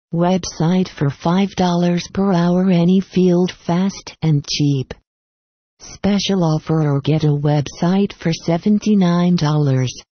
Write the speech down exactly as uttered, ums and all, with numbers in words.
Website for five dollars per hour, any field, fast and cheap. Special offer, or get a website for seventy-nine dollars.